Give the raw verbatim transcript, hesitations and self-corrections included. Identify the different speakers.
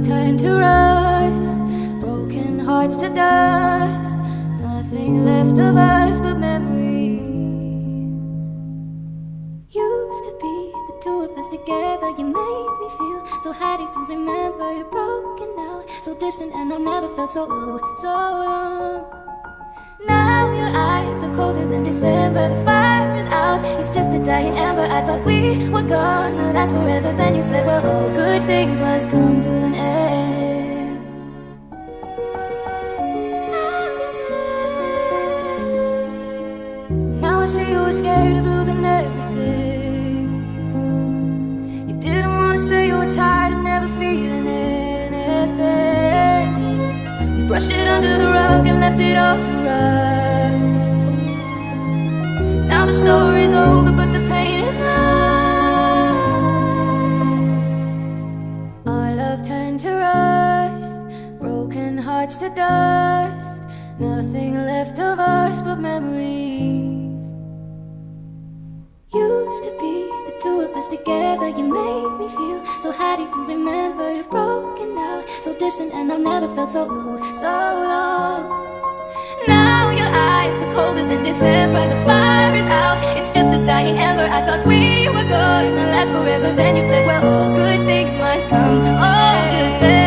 Speaker 1: love turned to rust, broken hearts to dust, nothing left of us but memories. Used to be the two of us together, you made me feel so high. Do you remember? You're broken now, so distant, and I've never felt so low, so long. Now your eyes are colder than December. The fire is out, it's just a dying ember. I thought we were gonna last forever. Then you said, well, all good things must come to an end. Now I see you were scared of losing everything. You didn't want to say you were tired of never feeling anything. We brushed it under the rug and left it all to rot. Now the story's over, but the pain is not. Our love turned to rust, broken hearts to dust, nothing left of us but memories. Used to be the two of us together, you made me feel so high. Do you remember? You're broken now, so distant, and I've never felt so low, so long. Now your eyes are colder than December. The fire is out, it's just a dying ember. I thought we were gonna last forever. Then you said, well, all good things must come to all good things.